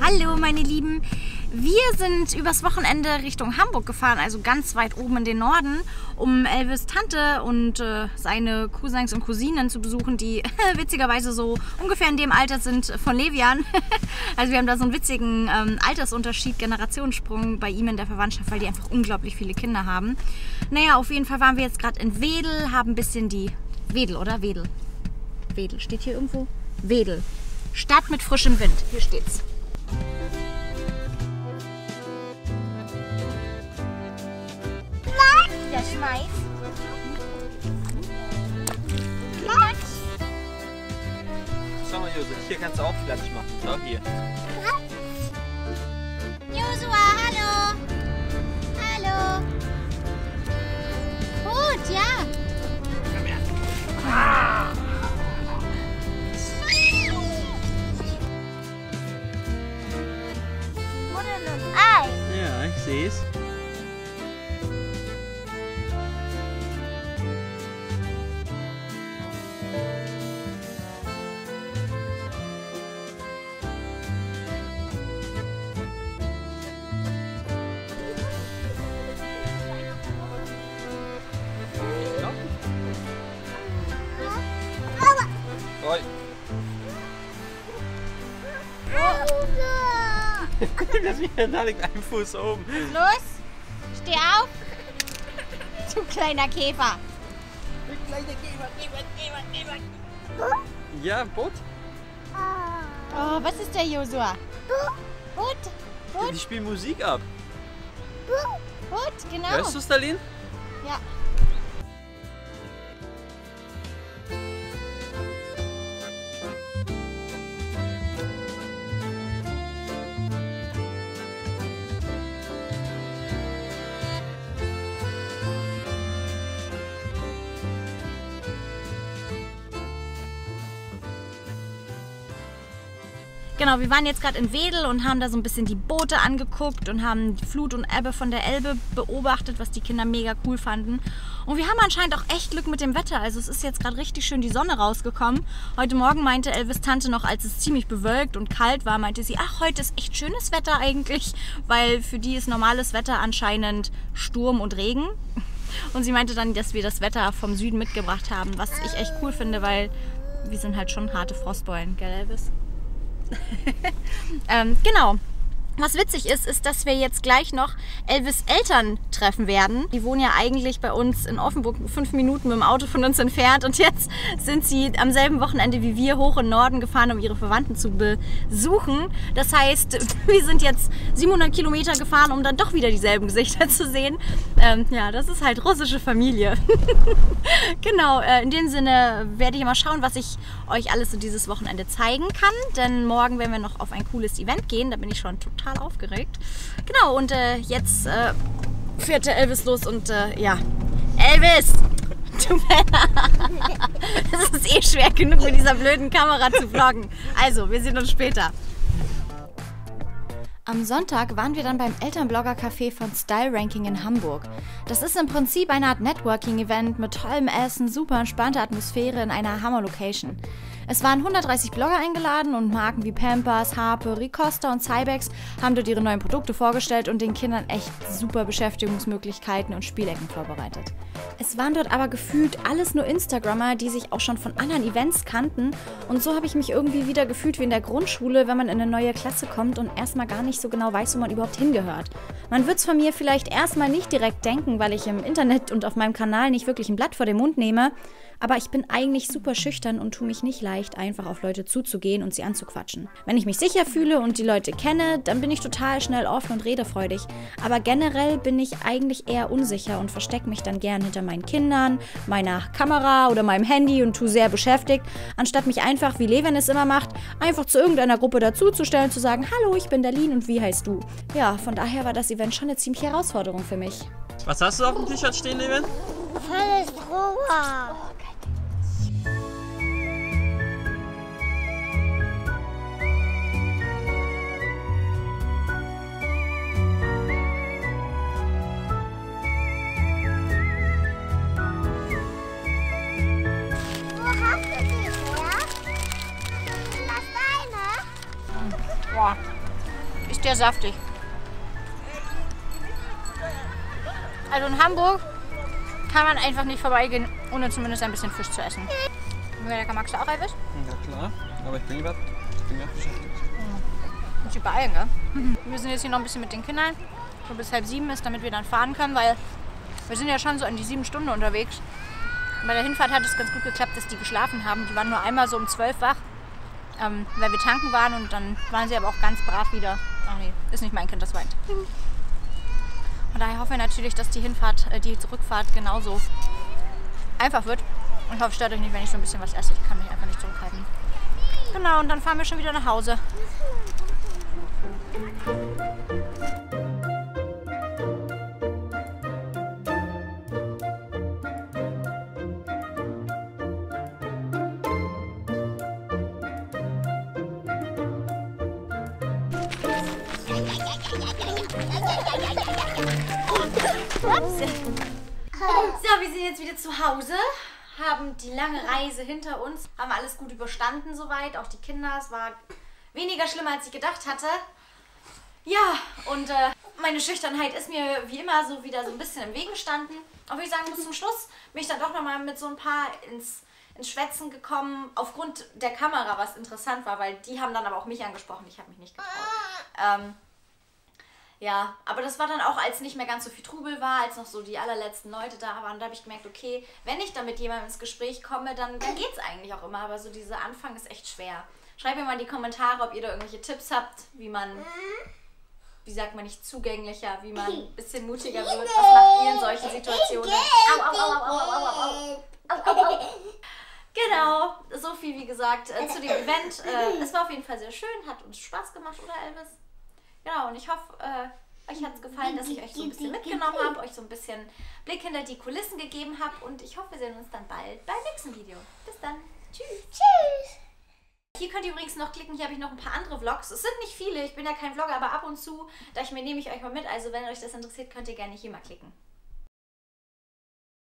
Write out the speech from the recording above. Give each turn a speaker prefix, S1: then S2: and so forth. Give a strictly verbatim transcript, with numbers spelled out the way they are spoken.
S1: Hallo meine Lieben, wir sind übers Wochenende Richtung Hamburg gefahren, also ganz weit oben in den Norden, um Elvis' Tante und äh, seine Cousins und Cousinen zu besuchen, die witzigerweise so ungefähr in dem Alter sind von Levian. Also wir haben da so einen witzigen ähm, Altersunterschied, Generationssprung bei ihm in der Verwandtschaft, weil die einfach unglaublich viele Kinder haben. Naja, auf jeden Fall waren wir jetzt gerade in Wedel, haben ein bisschen die... Wedel, oder? Wedel. Wedel, steht hier irgendwo? Wedel. Stadt mit frischem Wind, hier steht's. Der Schmeiß.
S2: Schau mal, Josua, hier kannst du auch Platz machen. Schau hier.
S1: Josua, hallo. Hallo. Gut, ja.
S2: Komm her. Ah.
S1: Ei.
S2: Ja, ich sehe es. Oi. Das wieder, da liegt ein Fuß oben.
S1: Los, steh auf. Du kleiner Käfer.
S2: Du kleiner Käfer, Käfer, Käfer, Käfer. Ja, Boot.
S1: Oh, was ist der Josua? Boot, Boot,
S2: Die spielen Musik ab.
S1: Boot, genau.
S2: Hörst du, Stalin?
S1: Ja. Genau, wir waren jetzt gerade in Wedel und haben da so ein bisschen die Boote angeguckt und haben die Flut und Ebbe von der Elbe beobachtet, was die Kinder mega cool fanden. Und wir haben anscheinend auch echt Glück mit dem Wetter. Also es ist jetzt gerade richtig schön die Sonne rausgekommen. Heute Morgen meinte Elvis' Tante noch, als es ziemlich bewölkt und kalt war, meinte sie, ach, heute ist echt schönes Wetter eigentlich, weil für die ist normales Wetter anscheinend Sturm und Regen. Und sie meinte dann, dass wir das Wetter vom Süden mitgebracht haben, was ich echt cool finde, weil wir sind halt schon harte Frostbeulen, gell Elvis? ähm, genau. Was witzig ist, ist, dass wir jetzt gleich noch Elvis' Eltern treffen werden. Die wohnen ja eigentlich bei uns in Offenburg fünf Minuten mit dem Auto von uns entfernt und jetzt sind sie am selben Wochenende wie wir hoch in den Norden gefahren, um ihre Verwandten zu besuchen. Das heißt, wir sind jetzt siebenhundert Kilometer gefahren, um dann doch wieder dieselben Gesichter zu sehen. Ähm, ja, das ist halt russische Familie. Genau, äh, in dem Sinne werde ich mal schauen, was ich euch alles so dieses Wochenende zeigen kann, denn morgen werden wir noch auf ein cooles Event gehen, da bin ich schon total aufgeregt. Genau, und äh, jetzt äh, fährt der Elvis los und äh, ja, Elvis! Du Es ist eh schwer genug mit dieser blöden Kamera zu vloggen. Also, wir sehen uns später. Am Sonntag waren wir dann beim Elternblogger-Café von Style Ranking in Hamburg. Das ist im Prinzip eine Art Networking-Event mit tollem Essen, super entspannter Atmosphäre in einer Hammer-Location. Es waren hundertdreißig Blogger eingeladen und Marken wie Pampers, Harpe, Ricosta und Cybex haben dort ihre neuen Produkte vorgestellt und den Kindern echt super Beschäftigungsmöglichkeiten und Spielecken vorbereitet. Es waren dort aber gefühlt alles nur Instagrammer, die sich auch schon von anderen Events kannten und so habe ich mich irgendwie wieder gefühlt wie in der Grundschule, wenn man in eine neue Klasse kommt und erstmal gar nicht so genau weiß, wo man überhaupt hingehört. Man wird es von mir vielleicht erstmal nicht direkt denken, weil ich im Internet und auf meinem Kanal nicht wirklich ein Blatt vor den Mund nehme, aber ich bin eigentlich super schüchtern und tue mich nicht leicht, einfach auf Leute zuzugehen und sie anzuquatschen. Wenn ich mich sicher fühle und die Leute kenne, dann bin ich total schnell offen und redefreudig. Aber generell bin ich eigentlich eher unsicher und verstecke mich dann gern hinter meinen Kindern, meiner Kamera oder meinem Handy und tue sehr beschäftigt, anstatt mich einfach, wie Levian es immer macht, einfach zu irgendeiner Gruppe dazuzustellen, zu sagen, hallo, ich bin Darlene und wie heißt du? Ja, von daher war das Event schon eine ziemliche Herausforderung für mich.
S2: Was hast du auf dem T-Shirt stehen, Levian?
S3: Alles drüber.
S1: Boah, ist der saftig. Also in Hamburg kann man einfach nicht vorbeigehen, ohne zumindest ein bisschen Fisch zu essen. Wie lecker, magst du auch Eiweiß?
S2: Ja klar, aber ich bin gerade ich bin grad beschäftigt.
S1: Das ist überall, gell? Wir sind jetzt hier noch ein bisschen mit den Kindern, wo bis halb sieben ist, damit wir dann fahren können, weil wir sind ja schon so an die sieben Stunden unterwegs. Bei der Hinfahrt hat es ganz gut geklappt, dass die geschlafen haben. Die waren nur einmal so um zwölf wach, ähm, weil wir tanken waren und dann waren sie aber auch ganz brav wieder. Ach nee, ist nicht mein Kind, das weint. Von daher hoffe ich natürlich, dass die Hinfahrt, äh, die Rückfahrt genauso einfach wird. Und ich hoffe, es stört euch nicht, wenn ich so ein bisschen was esse. Ich kann mich einfach nicht zurückhalten. Genau, und dann fahren wir schon wieder nach Hause. So, wir sind jetzt wieder zu Hause, haben die lange Reise hinter uns, haben alles gut überstanden soweit, auch die Kinder. Es war weniger schlimm, als ich gedacht hatte. Ja, und äh, meine Schüchternheit ist mir wie immer so wieder so ein bisschen im Weg gestanden. Aber ich sagen muss, zum Schluss bin ich dann doch nochmal mit so ein paar ins, ins Schwätzen gekommen, aufgrund der Kamera, was interessant war, weil die haben dann aber auch mich angesprochen, ich habe mich nicht getraut. Ähm, Ja, aber das war dann auch, als nicht mehr ganz so viel Trubel war, als noch so die allerletzten Leute da waren. Da habe ich gemerkt, okay, wenn ich dann mit jemandem ins Gespräch komme, dann, dann geht es eigentlich auch immer. Aber so dieser Anfang ist echt schwer. Schreibt mir mal in die Kommentare, ob ihr da irgendwelche Tipps habt, wie man, wie sagt man, nicht zugänglicher, wie man ein bisschen mutiger wird. Was macht ihr in solchen Situationen? Au, au, au, au, au, au, au, au, au, au. Genau, so viel wie gesagt äh, zu dem Event. Äh, es war auf jeden Fall sehr schön, hat uns Spaß gemacht, oder Elvis? Genau, und ich hoffe, äh, euch hat es gefallen, dass ich euch so ein bisschen mitgenommen habe, euch so ein bisschen Blick hinter die Kulissen gegeben habe und ich hoffe, wir sehen uns dann bald beim nächsten Video. Bis dann. Tschüss. Tschüss. Hier könnt ihr übrigens noch klicken, hier habe ich noch ein paar andere Vlogs. Es sind nicht viele, ich bin ja kein Vlogger, aber ab und zu, da ich mir nehme ich euch mal mit. Also wenn euch das interessiert, könnt ihr gerne hier mal klicken.